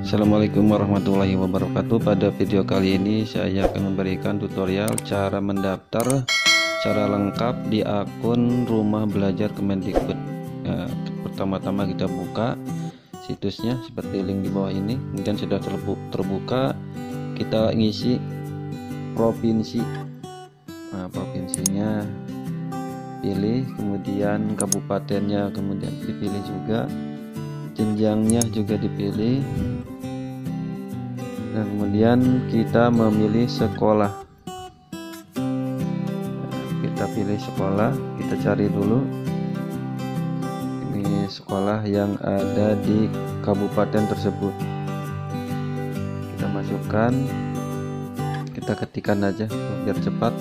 Assalamualaikum warahmatullahi wabarakatuh. Pada video kali ini saya akan memberikan tutorial cara mendaftar secara lengkap di akun Rumah Belajar Kemendikbud. Pertama-tama kita buka situsnya seperti link di bawah ini. Kemudian sudah terbuka, kita ngisi provinsi. Provinsinya pilih, kemudian kabupatennya kemudian dipilih juga, jenjangnya juga dipilih, dan kemudian kita memilih sekolah. Kita pilih sekolah, kita cari dulu ini sekolah yang ada di kabupaten tersebut. Kita masukkan, kita ketikkan aja biar cepat.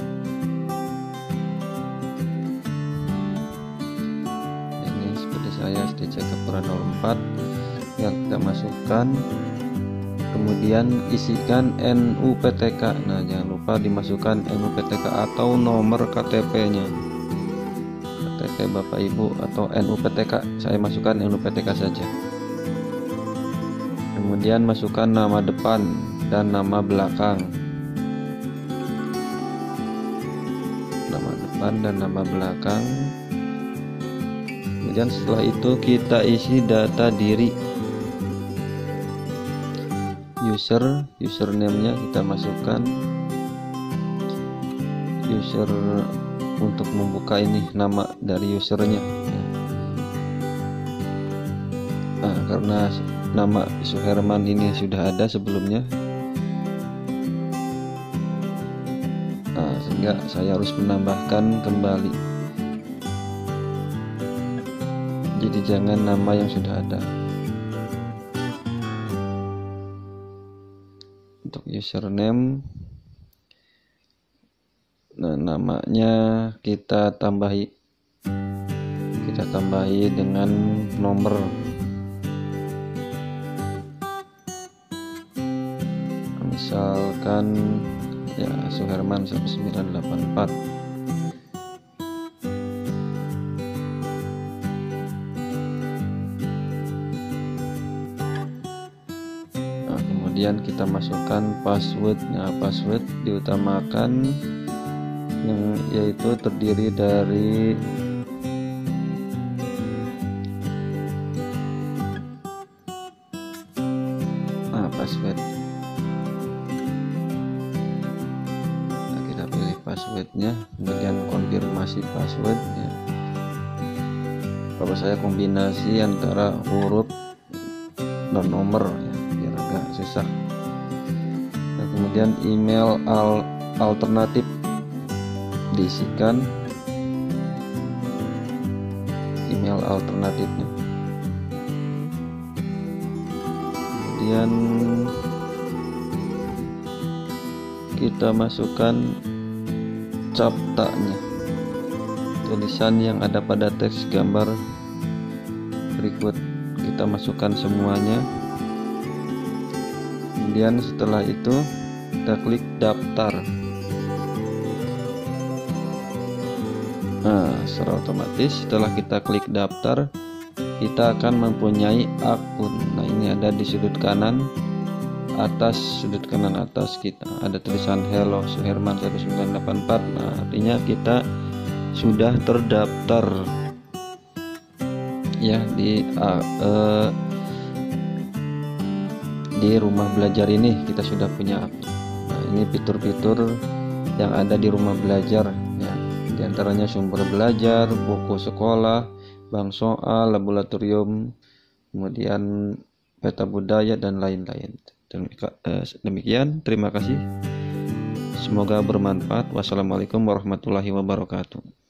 Saya SDC Kepura 04 yang kita masukkan, kemudian isikan NUPTK. Nah, jangan lupa dimasukkan NUPTK atau nomor KTP-nya, KTP Bapak Ibu atau NUPTK. Saya masukkan NUPTK saja. Kemudian masukkan nama depan dan nama belakang. Nama depan dan nama belakang. Kemudian setelah itu kita isi data diri, username-nya kita masukkan, user untuk membuka ini nama dari usernya. Nah, karena nama Suherman ini sudah ada sebelumnya, sehingga saya harus menambahkan kembali. Jadi jangan nama yang sudah ada. Untuk username, nah namanya kita tambahi dengan nomor. Misalkan ya Suherman 1984. Kemudian kita masukkan password. Nah, password diutamakan yang yaitu terdiri dari password. Nah, kita pilih passwordnya, kemudian konfirmasi password ya. Kalau saya kombinasi antara huruf dan nomor ya, biar agak susah. Nah, kemudian email alternatif diisikan, email alternatifnya. Kemudian kita masukkan captanya, tulisan yang ada pada teks gambar berikut. Kita masukkan semuanya. Kemudian setelah itu kita klik daftar. Nah, secara otomatis setelah kita klik daftar, kita akan mempunyai akun. Nah, ini ada di sudut kanan atas, kita ada tulisan Hello Suherman 1984. Nah, artinya kita sudah terdaftar ya di rumah belajar ini. Kita sudah punya akun. Nah, ini fitur-fitur yang ada di rumah belajar ya. Di antaranya sumber belajar, buku sekolah, bank soal, laboratorium, kemudian peta budaya dan lain-lain. Demikian, terima kasih. Semoga bermanfaat. Wassalamualaikum warahmatullahi wabarakatuh.